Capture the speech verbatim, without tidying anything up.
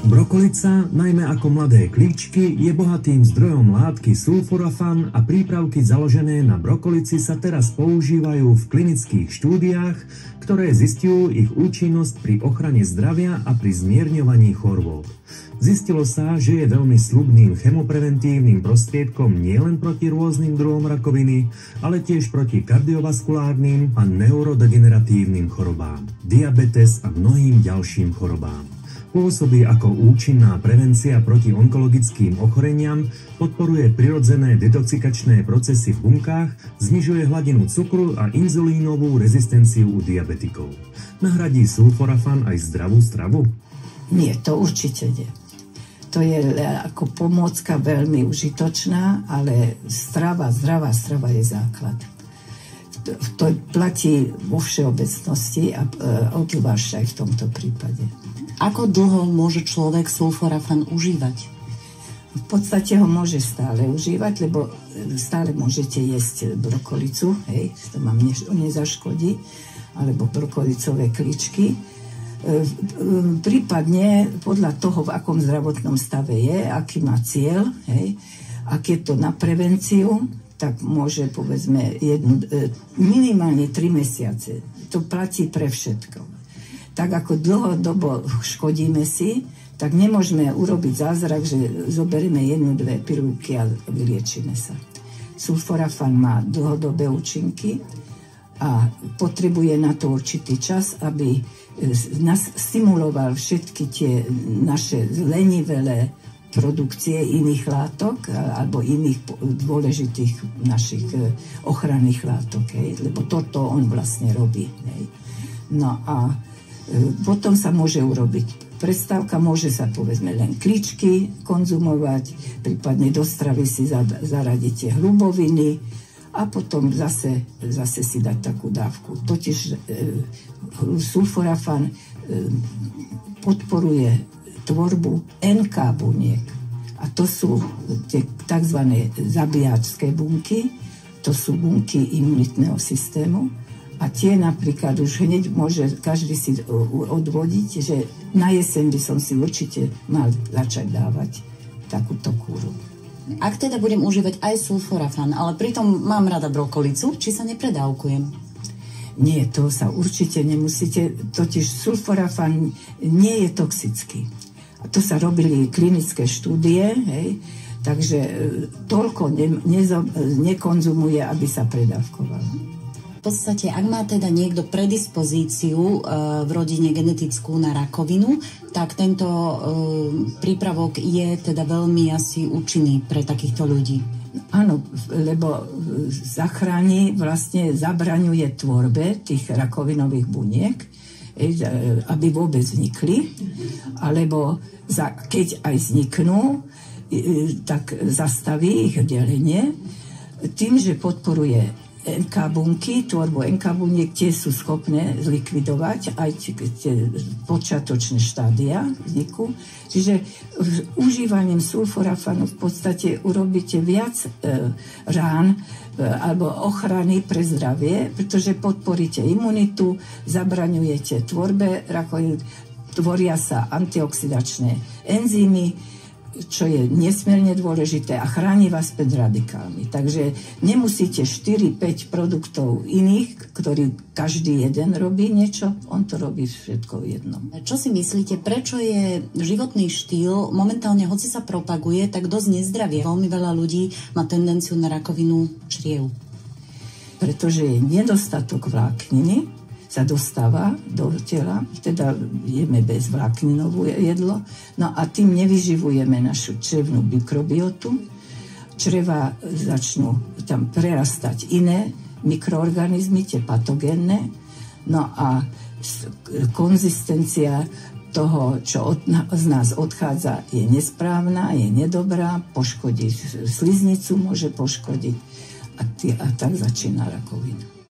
Brokolica, najmä ako mladé klíčky, je bohatým zdrojom látky sulforafan a prípravky založené na brokolici sa teraz používajú v klinických štúdiách, ktoré zisťujú ich účinnosť pri ochrane zdravia a pri zmierňovaní chorôb. Zistilo sa, že je veľmi sľubným chemopreventívnym prostriedkom nielen proti rôznym druhom rakoviny, ale tiež proti kardiovaskulárnym a neurodegeneratívnym chorobám, diabetes a mnohým ďalším chorobám. Pôsobí ako účinná prevencia proti onkologickým ochoreniam, podporuje prirodzené detoxikačné procesy v bunkách, znižuje hladinu cukru a inzulínovú rezistenciu u diabetikov. Nahradí sulforafan aj zdravú stravu? Nie, to určite nie. To je ako pomôcka veľmi užitočná, ale strava, zdravá strava je základ. To platí vo všeobecnosti a obzvlášť aj v tomto prípade. Ako dlho môže človek sulforafan užívať? V podstate ho môže stále užívať, lebo stále môžete jesť brokolicu, hej, to vám ne, nezaškodí, alebo brokolicové kličky. Prípadne podľa toho, v akom zdravotnom stave je, aký má cieľ, hej, ak je to na prevenciu, tak môže, povedzme, jednu, minimálne tri mesiace. To platí pre všetko. Tak ako dlhodobo škodíme si, tak nemôžeme urobiť zázrak, že zoberieme jednu, dve pilulky a vyliečíme sa. Sulforafan má dlhodobé účinky a potrebuje na to určitý čas, aby nás stimuloval všetky tie naše lenivelé produkcie iných látok alebo iných dôležitých našich ochranných látok, hej? Lebo toto on vlastne robí. Hej? No a potom sa môže urobiť prestávka, môže sa povedzme len kličky konzumovať, prípadne do stravy si zaradiť hluboviny a potom zase, zase si dať takú dávku. Totiž e, sulforafan e, podporuje tvorbu en ká buniek a to sú tie tzv. Zabíjačské bunky, to sú bunky imunitného systému. A tie napríklad už hneď môže každý si odvodiť, že na jeseň by som si určite mal začať dávať takúto kúru. Ak teda budem užívať aj sulforafan, ale pritom mám rada brokolicu, či sa nepredávkujem? Nie, to sa určite nemusíte, totiž sulforafan nie je toxický. A to sa robili klinické štúdie, hej, takže toľko ne, nezo, nekonzumuje, aby sa predávkoval. V podstate, ak má teda niekto predispozíciu e, v rodine genetickú na rakovinu, tak tento e, prípravok je teda veľmi asi účinný pre takýchto ľudí. Áno, lebo zachráni, vlastne zabraňuje tvorbe tých rakovinových buniek, aby vôbec vznikli, alebo za, keď aj vzniknú, tak zastaví ich delenie tým, že podporuje en ká bunky, tvorbu en ká buniek, tie sú schopné zlikvidovať aj tie počiatočné štádia vzniku. Čiže užívaním sulforafanu v podstate urobíte viac e, rán e, alebo ochrany pre zdravie, pretože podporíte imunitu, zabraňujete tvorbe rakoviny, tvoria sa antioxidačné enzymy, čo je nesmierne dôležité a chráni vás pred radikálmi. Takže nemusíte štyri päť produktov iných, ktorý každý jeden robí niečo, on to robí všetko v jednom. Čo si myslíte, prečo je životný štýl momentálne, hoci sa propaguje, tak dosť nezdravie? Veľmi veľa ľudí má tendenciu na rakovinu čriev. Pretože je nedostatok vlákniny, sa dostáva do tela, teda jeme bezvlákninovú jedlo, no a tým nevyživujeme našu črevnú mikrobiotu. Čreva začnú tam prerastať iné mikroorganizmy, tie patogénne, no a konzistencia toho, čo od, z nás odchádza, je nesprávna, je nedobrá, poškodí sliznicu, môže poškodiť a, tý, a tak začína rakovina.